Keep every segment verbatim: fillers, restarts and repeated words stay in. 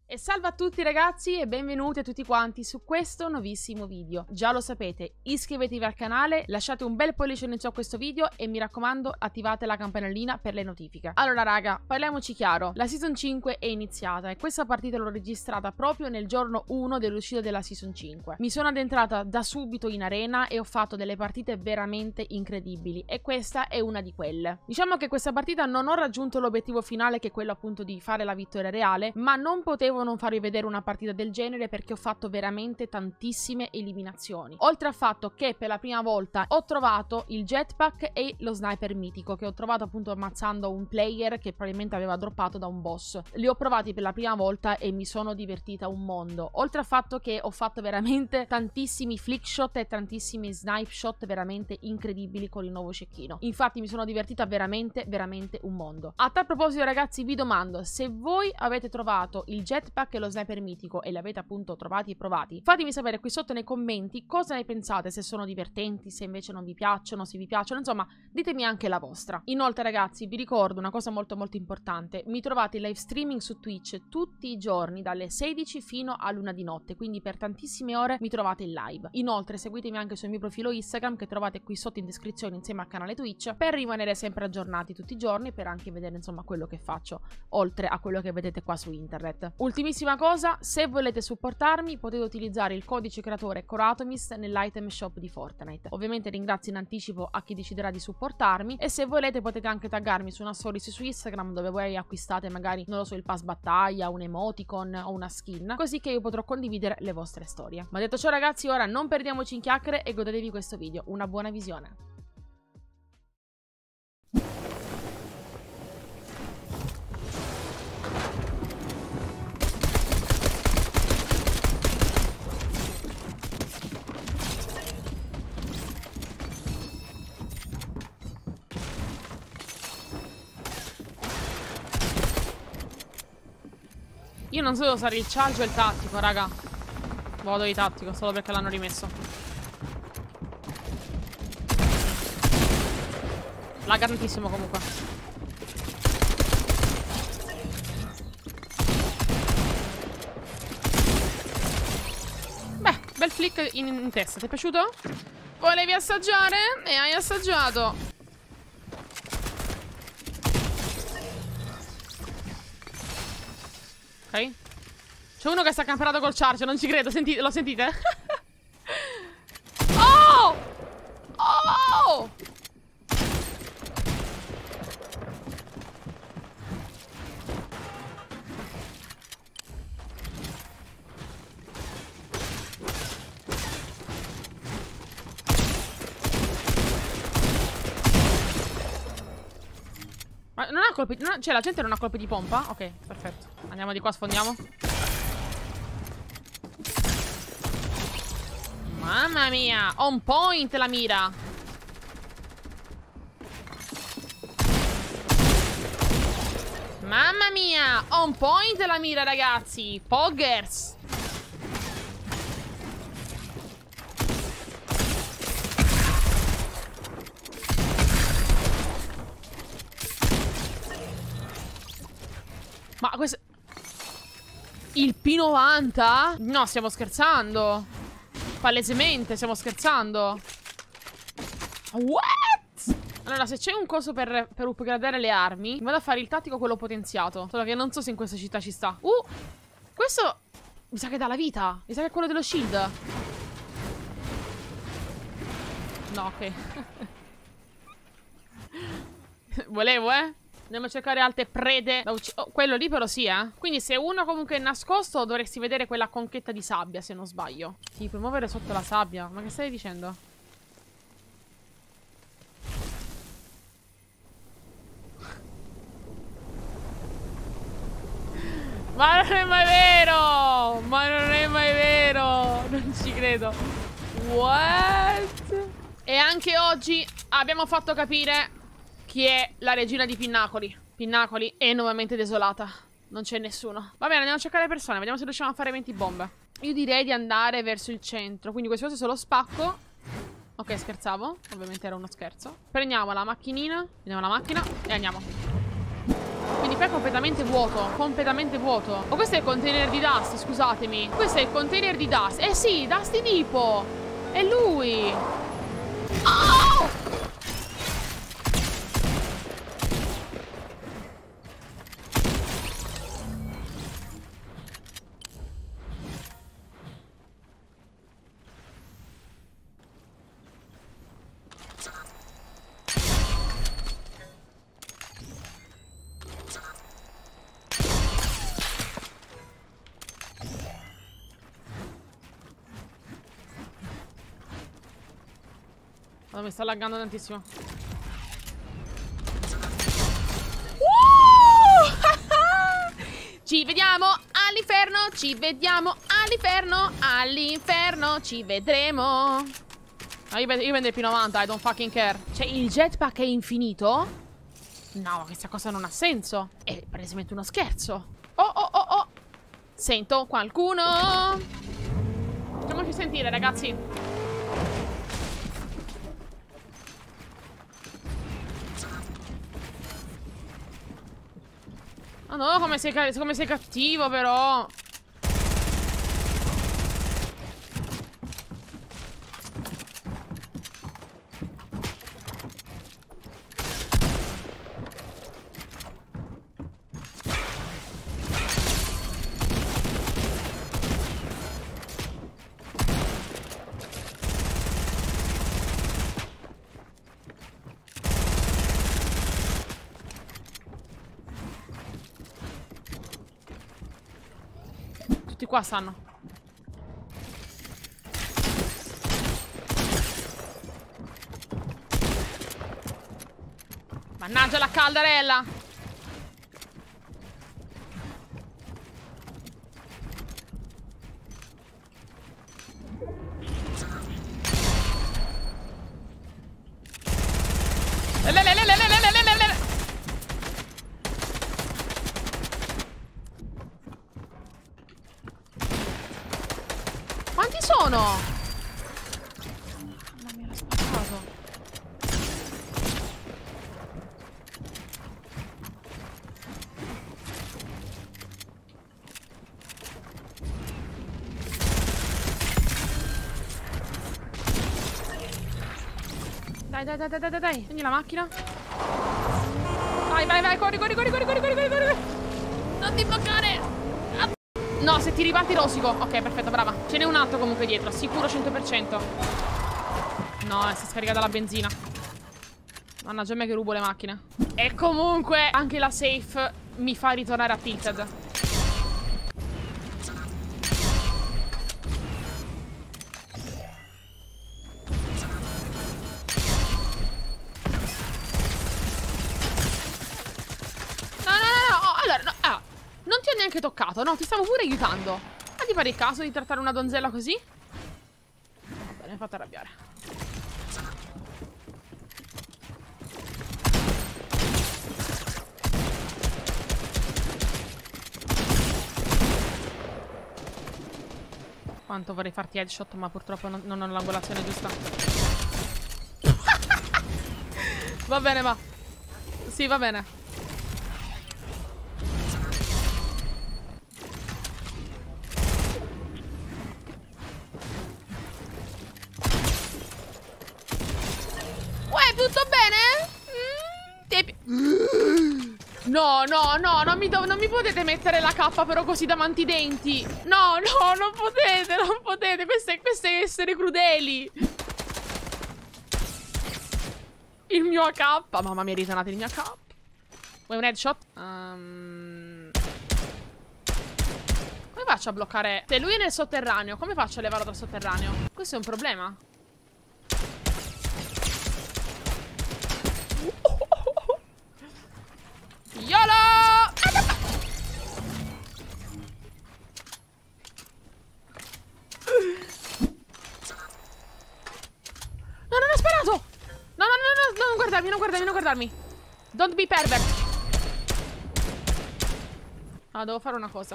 E salve a tutti ragazzi e benvenuti a tutti quanti su questo nuovissimo video. Già lo sapete, iscrivetevi al canale, lasciate un bel pollice in su a questo video e mi raccomando attivate la campanellina per le notifiche. Allora raga, parliamoci chiaro, la Season cinque è iniziata e questa partita l'ho registrata proprio nel giorno uno dell'uscita della Season cinque. Mi sono addentrata da subito in arena e ho fatto delle partite veramente incredibili e questa è una di quelle. Diciamo che questa partita non ho raggiunto l'obiettivo finale che è quello appunto di fare la vittoria reale, ma non potevo non farvi vedere una partita del genere perché ho fatto veramente tantissime eliminazioni. Oltre al fatto che per la prima volta ho trovato il jetpack e lo sniper mitico che ho trovato appunto ammazzando un player che probabilmente aveva droppato da un boss. Li ho provati per la prima volta e mi sono divertita un mondo. Oltre al fatto che ho fatto veramente tantissimi flick shot e tantissimi snipe shot veramente incredibili con il nuovo cecchino. Infatti mi sono divertita veramente veramente un mondo. A tal proposito ragazzi vi domando, se voi avete trovato il jetpack e lo sniper mitico e li avete appunto trovati e provati, fatemi sapere qui sotto nei commenti cosa ne pensate, se sono divertenti, se invece non vi piacciono, se vi piacciono, insomma ditemi anche la vostra. Inoltre ragazzi vi ricordo una cosa molto molto importante, mi trovate in live streaming su Twitch tutti i giorni dalle sedici fino all'una di notte, quindi per tantissime ore mi trovate in live. Inoltre seguitemi anche sul mio profilo Instagram che trovate qui sotto in descrizione insieme al canale Twitch per rimanere sempre aggiornati tutti i giorni, per anche vedere insomma quello che faccio oltre a quello che vedete qua su internet. Ultimissima cosa, se volete supportarmi potete utilizzare il codice creatore Coratomis nell'item shop di Fortnite. Ovviamente ringrazio in anticipo a chi deciderà di supportarmi e se volete potete anche taggarmi su una stories su Instagram dove voi acquistate magari, non lo so, il pass battaglia, un emoticon o una skin, così che io potrò condividere le vostre storie. Ma detto ciò ragazzi, ora non perdiamoci in chiacchiere e godetevi questo video. Una buona visione. Io non so se usare il charge o il tattico, raga. Vado di tattico, solo perché l'hanno rimesso. Lagga tantissimo comunque. Beh, bel flick in, in testa, ti è piaciuto? Volevi assaggiare? E hai assaggiato. Ok. C'è uno che sta camperato col charge, non ci credo, sentite, lo sentite? Oh! Oh! Ma non ha colpi, non ha, cioè la gente non ha colpi di pompa? Ok, perfetto. Andiamo di qua, sfondiamo. Mamma mia, on point la mira. Mamma mia, on point la mira ragazzi. Poggers. Ma questo... Il P novanta? No, stiamo scherzando. Palesemente, stiamo scherzando. What? Allora, se c'è un coso per, per upgradare le armi, vado a fare il tattico quello potenziato. Solo che non so se in questa città ci sta. Uh! Questo... Mi sa che dà la vita. Mi sa che è quello dello shield. No, ok. Volevo, eh? Andiamo a cercare altre prede da uccidere. Oh, quello lì però sì, eh. Quindi se uno comunque è nascosto dovresti vedere quella conchetta di sabbia, se non sbaglio. Ti puoi muovere sotto la sabbia. Ma che stai dicendo? Ma non è mai vero! Ma non è mai vero! Non ci credo. What? E anche oggi abbiamo fatto capire chi è la regina di Pinnacoli. Pinnacoli è nuovamente desolata. Non c'è nessuno. Va bene, andiamo a cercare le persone. Vediamo se riusciamo a fare venti bombe. Io direi di andare verso il centro. Quindi queste cose se lo spacco. Ok, scherzavo. Ovviamente era uno scherzo. Prendiamo la macchinina. Prendiamo la macchina e andiamo. Quindi qua è completamente vuoto. Completamente vuoto. Oh, questo è il container di Dusty, scusatemi. Questo è il container di Dusty. Eh sì, Dusty Tipo. È lui. Oh! Oh, mi sta laggando tantissimo. Uh! Ci vediamo all'inferno, ci vediamo all'inferno, all'inferno ci vedremo. Ah, io, io prendo il P novanta, I don't fucking care. Cioè, il jetpack è infinito? No, questa cosa non ha senso. È palesemente uno scherzo. Oh, oh, oh, oh. Sento qualcuno. Facciamoci sentire, ragazzi. Oh no, come sei, come sei cattivo però. Tutti qua stanno. Mannaggia la caldarella. Le, le, le, le, le, le, le, le, le. Quanti sono? Mamma mia, l'ha spaccato. Dai, dai, dai, dai, dai, dai. Prendi la macchina. Vai, vai, vai, corri, corri, corri, corri, corri, corri, corri, corri. Non ti bloccare. Ah. No, se ti ribatti rosico. Ok, perfetto, brava. Ce n'è un altro comunque dietro, sicuro cento per cento. No, si è scaricata la benzina. Mannaggia me che rubo le macchine. E comunque anche la safe mi fa ritornare a Tilted. Non ti ho neanche toccato, no, ti stavo pure aiutando. Ma ti pare il caso di trattare una donzella così? Va bene, mi hai fatto arrabbiare. Quanto vorrei farti headshot, ma purtroppo non, non ho l'angolazione giusta. Va bene, va. Sì, va bene. Tutto bene? Mm, no, no, no, non mi, non mi potete mettere la K però così davanti ai denti. No, no, non potete, non potete. Questo è, questo è essere crudeli. Il mio A K. Mamma mia, risanate il mio A K. Vuoi un headshot? Um... Come faccio a bloccare? Se lui è nel sotterraneo, come faccio a levarlo dal sotterraneo? Questo è un problema. YOLO! No, non ho sparato! No, no, no, no, non guardarmi, non guardarmi, non guardarmi. Don't be pervert. Ah, devo fare una cosa.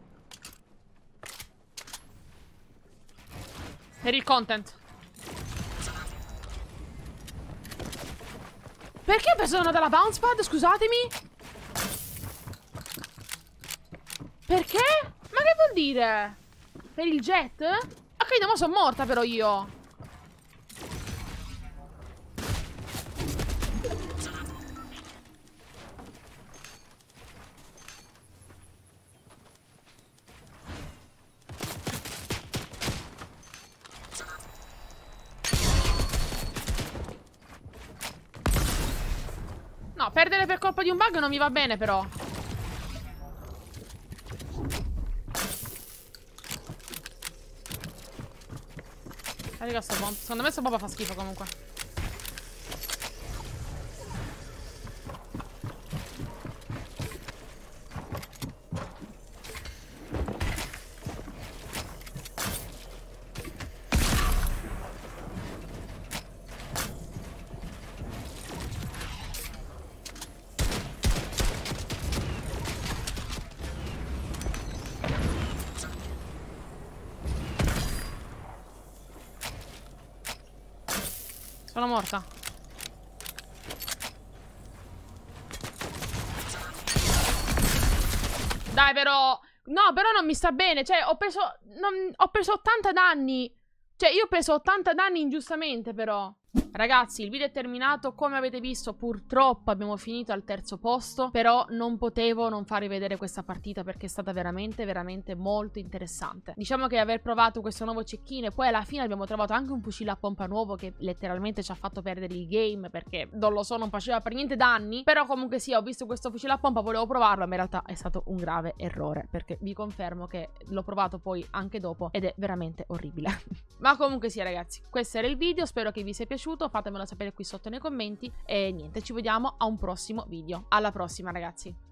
Per il content. Perché ho preso una dalla bounce pad? Scusatemi. Perché? Ma che vuol dire? Per il jet? Ok, no, ma sono morta però io. No, perdere per colpa di un bug non mi va bene però. Ah, raga, sta bomba. Secondo me sta bomba fa schifo comunque. Sono morta. Dai però. No, però non mi sta bene. Cioè, ho preso non... Ho preso ottanta danni. Cioè, io ho preso ottanta danni ingiustamente però. Ragazzi, il video è terminato. Come avete visto, purtroppo abbiamo finito al terzo posto. Però non potevo non farvi vedere questa partita perché è stata veramente, veramente molto interessante. Diciamo che aver provato questo nuovo cecchino e poi alla fine abbiamo trovato anche un fucile a pompa nuovo che letteralmente ci ha fatto perdere il game perché non lo so, non faceva per niente danni. Però comunque sia, ho visto questo fucile a pompa, volevo provarlo, ma in realtà è stato un grave errore perché vi confermo che l'ho provato poi anche dopo ed è veramente orribile. Ma comunque sia ragazzi, questo era il video, spero che vi sia piaciuto. Fatemelo sapere qui sotto nei commenti e niente, ci vediamo a un prossimo video. Alla prossima ragazzi.